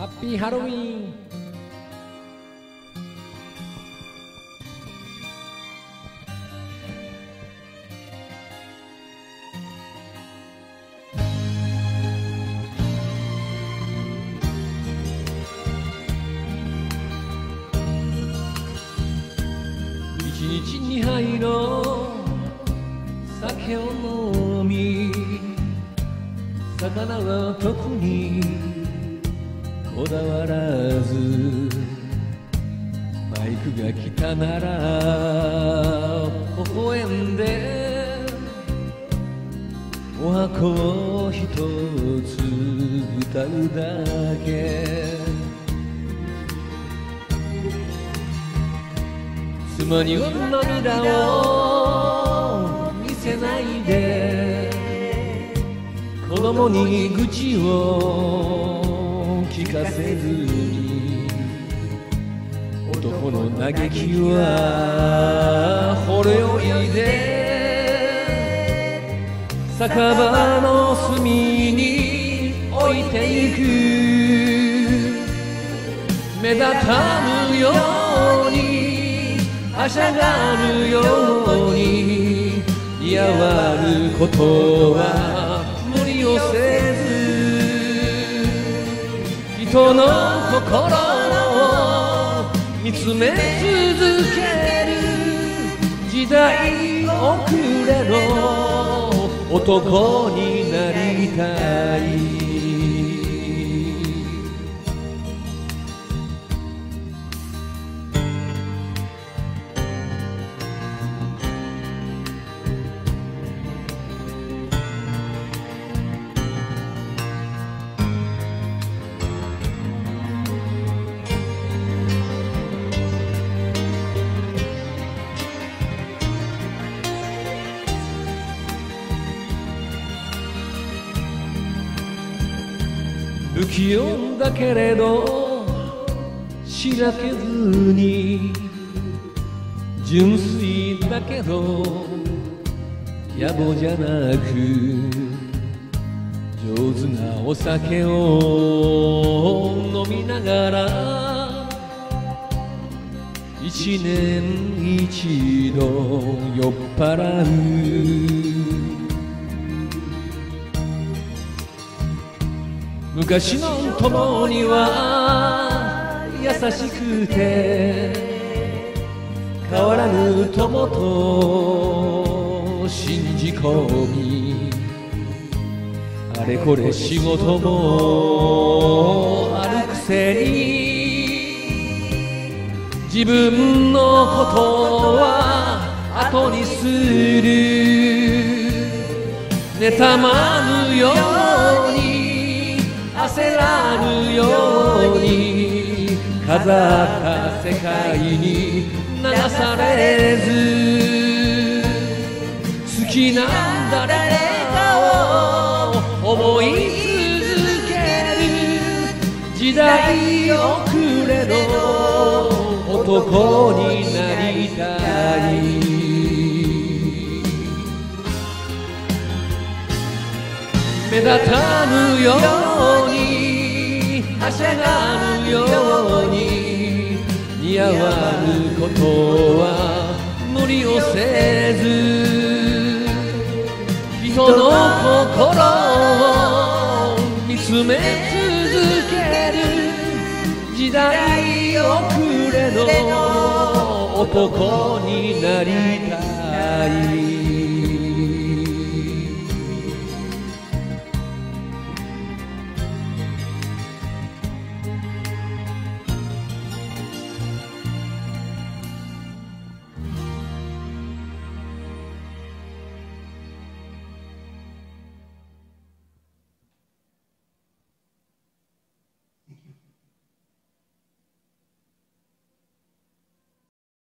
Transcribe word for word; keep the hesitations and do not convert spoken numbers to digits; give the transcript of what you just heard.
ハッピーハロウィーン。一日に杯の酒を飲み、魚は特にこだわらず、マイクが来たなら微笑んでお箱を一つ歌うだけ。妻には涙を見せないで、子供に愚痴を聞かせずに、男の嘆きはほれおいで酒場の隅に置いてゆく。目立たぬようにはしゃがぬように、似合わぬことは無理をせず、人の心を見つめ続ける時代遅れの男になりたい。不器用だけれどしらけずに、純粋だけど野暮じゃなく、上手なお酒を飲みながら一年一度酔っ払う。昔の友には優しくて、変わらぬ友と信じ込み、あれこれ仕事もあるくせに、自分のことは後にする。妬まぬように焦らぬように、飾った世界に流されず、好きな誰かを思い続ける時代遅れの男になりたい。目立たぬようにはしゃがぬように、似合わぬことは無理をせず、人の心を見つめ続ける時代遅れの男になりたい。